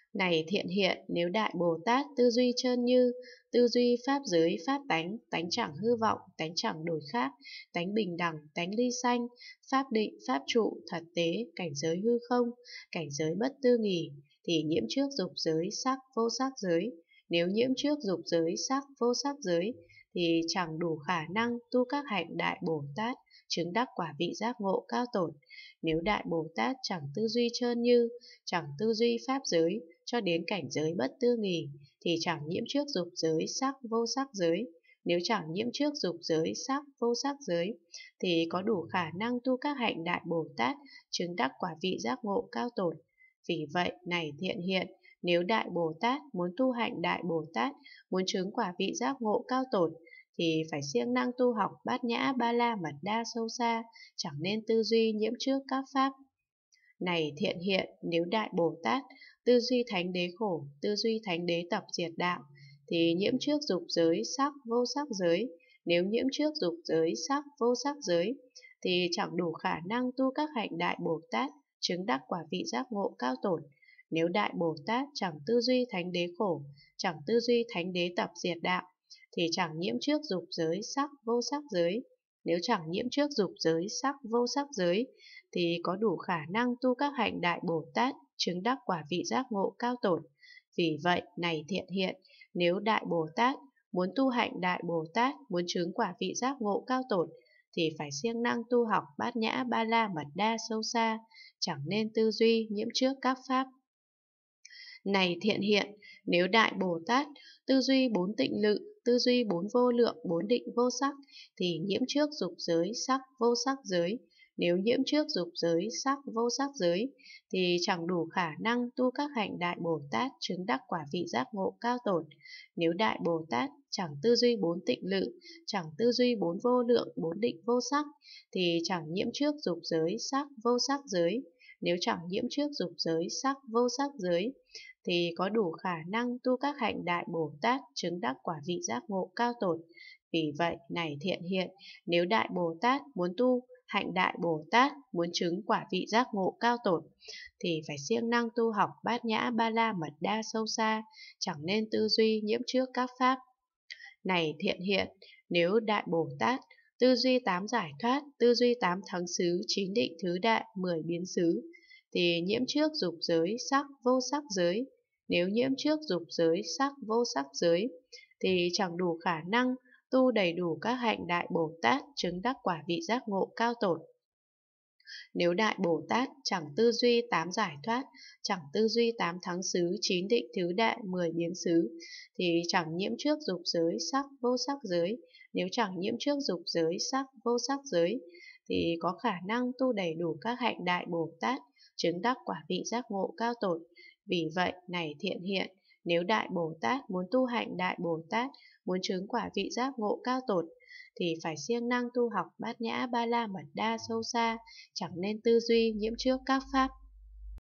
Này thiện hiện, nếu Đại Bồ Tát tư duy trơn như, tư duy pháp giới pháp tánh, tánh chẳng hư vọng, tánh chẳng đổi khác, tánh bình đẳng, tánh ly sanh, pháp định, pháp trụ, thật tế, cảnh giới hư không, cảnh giới bất tư nghì, thì nhiễm trước dục giới sắc vô sắc giới. Nếu nhiễm trước dục giới sắc vô sắc giới, thì chẳng đủ khả năng tu các hạnh Đại Bồ Tát, chứng đắc quả vị giác ngộ cao tột. Nếu Đại Bồ Tát chẳng tư duy trơn như, chẳng tư duy pháp giới, cho đến cảnh giới bất tư nghì, thì chẳng nhiễm trước dục giới sắc vô sắc giới. Nếu chẳng nhiễm trước dục giới sắc vô sắc giới, thì có đủ khả năng tu các hạnh Đại Bồ Tát, chứng đắc quả vị giác ngộ cao tột. Vì vậy, này thiện hiện, nếu Đại Bồ Tát muốn tu hạnh Đại Bồ Tát, muốn chứng quả vị giác ngộ cao tột, thì phải siêng năng tu học Bát Nhã Ba La Mật Đa sâu xa, chẳng nên tư duy nhiễm trước các pháp. Này thiện hiện, nếu Đại Bồ Tát tư duy thánh đế khổ, tư duy thánh đế tập diệt đạo, thì nhiễm trước dục giới sắc vô sắc giới. Nếu nhiễm trước dục giới sắc vô sắc giới, thì chẳng đủ khả năng tu các hạnh Đại Bồ Tát, chứng đắc quả vị giác ngộ cao tột. Nếu Đại Bồ Tát chẳng tư duy thánh đế khổ, chẳng tư duy thánh đế tập diệt đạo, thì chẳng nhiễm trước dục giới sắc vô sắc giới. Nếu chẳng nhiễm trước dục giới sắc vô sắc giới, thì có đủ khả năng tu các hạnh Đại Bồ Tát, chứng đắc quả vị giác ngộ cao tột. Vì vậy, này thiện hiện, nếu Đại Bồ Tát muốn tu hạnh Đại Bồ Tát, muốn chứng quả vị giác ngộ cao tột, thì phải siêng năng tu học Bát Nhã Ba La Mật Đa sâu xa, chẳng nên tư duy nhiễm trước các pháp. Này thiện hiện, nếu Đại Bồ Tát tư duy bốn tịnh lự, tư duy bốn vô lượng, bốn định vô sắc, thì nhiễm trước dục giới sắc vô sắc giới. Nếu nhiễm trước dục giới sắc vô sắc giới, thì chẳng đủ khả năng tu các hạnh Đại Bồ Tát, chứng đắc quả vị giác ngộ cao tột. Nếu Đại Bồ Tát chẳng tư duy bốn tịnh lự, chẳng tư duy bốn vô lượng, bốn định vô sắc, thì chẳng nhiễm trước dục giới sắc vô sắc giới. Nếu chẳng nhiễm trước dục giới sắc vô sắc giới, thì có đủ khả năng tu các hạnh Đại Bồ Tát, chứng đắc quả vị giác ngộ cao tột. Vì vậy, này thiện hiện, nếu Đại Bồ Tát muốn tu hạnh Đại Bồ Tát, muốn chứng quả vị giác ngộ cao tột, thì phải siêng năng tu học Bát Nhã Ba La Mật Đa sâu xa, chẳng nên tư duy nhiễm trước các pháp. Này thiện hiện, nếu Đại Bồ Tát tư duy tám giải thoát, tư duy tám thắng xứ, chín định thứ đại, 10 biến xứ, thì nhiễm trước dục giới sắc vô sắc giới. Nếu nhiễm trước dục giới sắc vô sắc giới, thì chẳng đủ khả năng tu đầy đủ các hạnh Đại Bồ Tát, chứng đắc quả vị giác ngộ cao tột. Nếu Đại Bồ Tát chẳng tư duy tám giải thoát, chẳng tư duy tám thắng xứ, chín định thứ đại, 10 biến xứ, thì chẳng nhiễm trước dục giới sắc vô sắc giới. Nếu chẳng nhiễm trước dục giới sắc vô sắc giới, thì có khả năng tu đầy đủ các hạnh Đại Bồ Tát, chứng đắc quả vị giác ngộ cao tột. Vì vậy, này thiện hiện, nếu Đại Bồ Tát muốn tu hạnh Đại Bồ Tát, muốn chứng quả vị giác ngộ cao tột, thì phải siêng năng tu học Bát Nhã Ba La Mật Đa sâu xa, chẳng nên tư duy nhiễm trước các pháp.